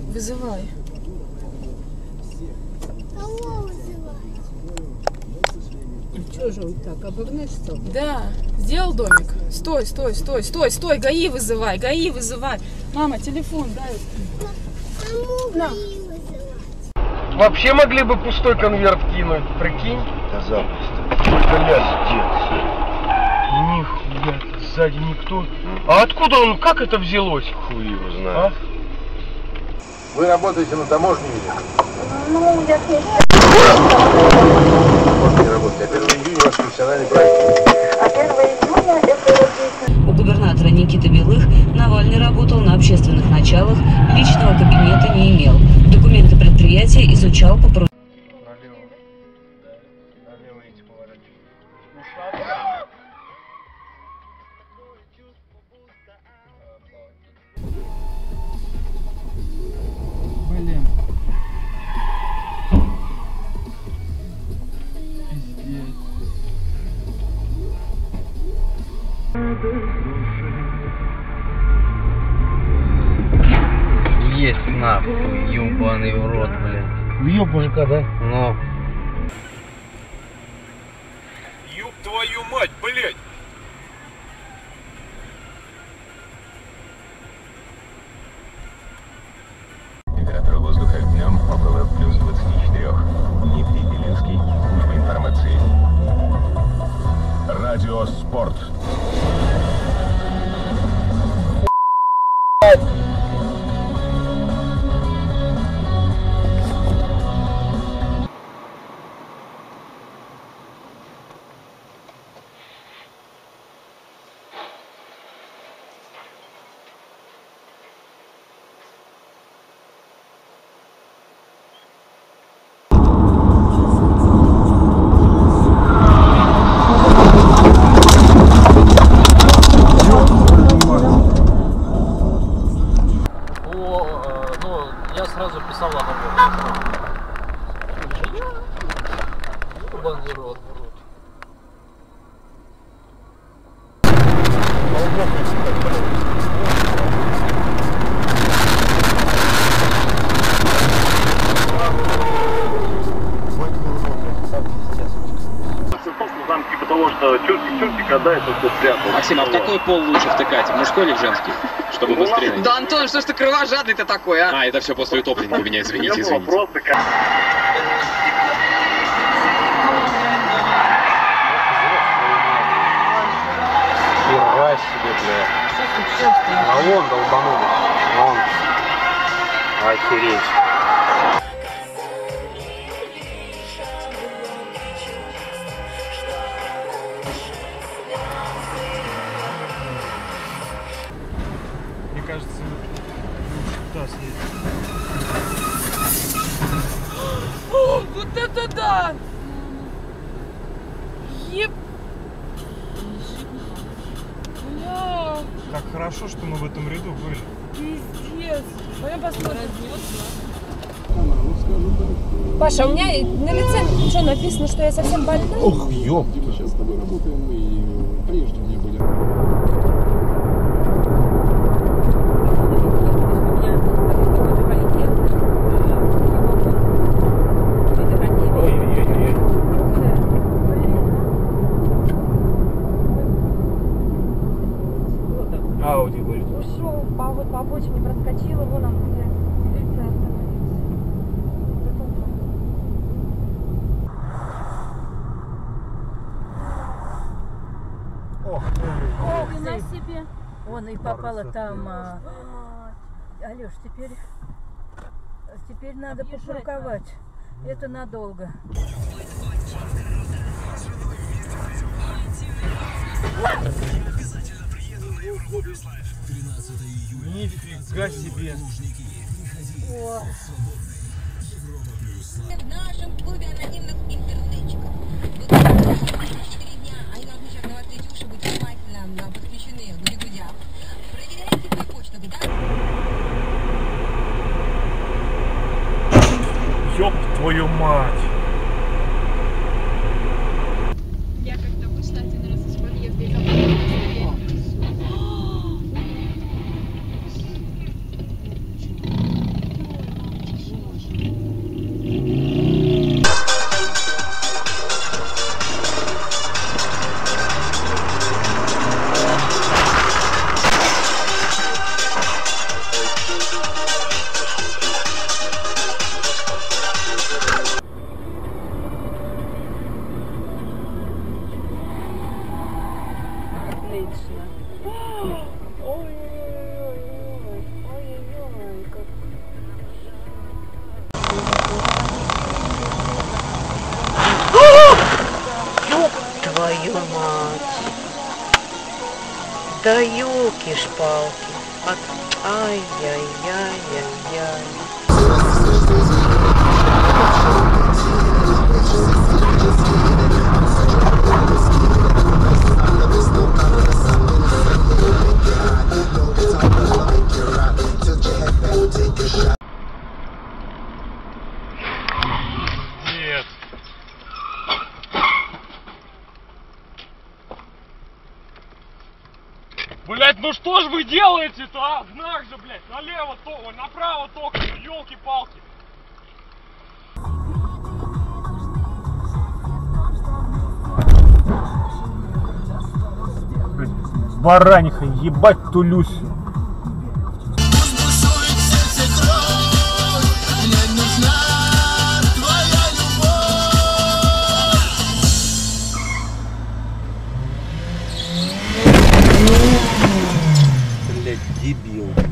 Вызывай. Кого вызывать? Чего же он так, обернешься? Да, сделал домик. Стой, стой, стой, стой, стой, ГАИ вызывай, ГАИ вызывай. Мама, телефон дай. Кому На. ГАИ вызывать? Вообще могли бы пустой конверт кинуть, прикинь? Да запросто. Пиздец. Нихуя, сзади никто. А откуда он, как это взялось? Хуй его А? знает. Вы работаете на таможне или? Ну, я не Можно не работать. А 1 июня у вас профессиональный праздник. А 1 июня это У губернатора Никиты Белых Навальный работал на общественных началах, личного кабинета не имел. Документы предприятия изучал по поручению. Налево. Да, налево эти поворачивают. Блин. Пиздец. Есть нахуй, ёбаный в рот, блядь. Въебанька, да? Ну. Ёб твою мать, блядь! Температура воздуха днем около плюс 24. Дмитрий Белинский, служба информации. Радио Спорт. Я сразу писал об Ебаный рот. Там типа того, что чурки, когда это все спрятал. Максим, а в какой пол лучше втыкать? В мужской или в женский? Чтобы быстрее. Да, Антон, что ж ты кровожадный-то такой, а? А, это все после утопленника меня, извините, извините. Просто как... Хера себе, блядь. А вон долбанули. Вон. Охереть. Мне кажется, туда съездить. О, вот это да! Еб... Бля, Как хорошо, что мы в этом ряду были. пиздец. Пойдем посмотрим. Паша, у меня на лице что написано, что я совсем больна? Ох, ёб. Сейчас с тобой работаем и прежде не были. Ауди будет. Ушел, по обочине проскочила, вон он где. Милиция Ох, на себе. Вон и попала там. Алёш, теперь надо пошурковать. Это надолго. Нифига себе. О. В нашем клубе анонимных интернетчиков. Вот 4 дня они должны сейчас на вас летюши быть внимательно подключены к бегудям. Проверяйте свою почту, да? Ёб твою мать. Я как-то вышла один раз из подъезда и забыла. твою мать. Да ёлки-шпалки. Ай-яй-яй-яй-яй. Нет. Блять, ну что ж вы делаете-то, а? Знак же, блять, налево только, направо только, ну ёлки-палки. Бараниха, ебать ту Люсю. Блять, дебил.